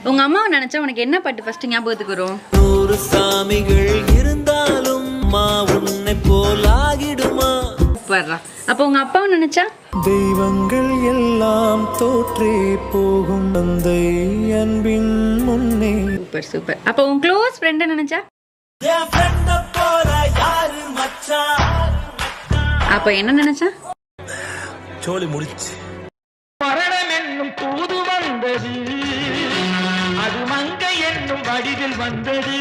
உங்க அம்மாவை நினைச்சா உனக்கு என்ன பாட்டு ஃபர்ஸ்ட் ஞாபகத்துக்கு வரும்? 100 சாமிகள் இருந்தாலும் மா உன்னை போலாகிடுமா. சூப்பர்ரா. அப்ப உங்க அப்பாவை நினைச்சா? தெய்வங்கள் எல்லாம் தோற்றே போகும் தந்தை அன்பின் முன்னே. Super super. அப்ப உன் க்ளோஸ் ஃப்ரெண்ட் நினைச்சா? என் ஃப்ரெண்ட போல யாரு மச்சான். அப்ப என்ன நினைச்சா? சோலி முடிச்சு. மரணம் என்னும் தூது வந்தது, அது மங்கை என்னும் வடிவில் வந்தது.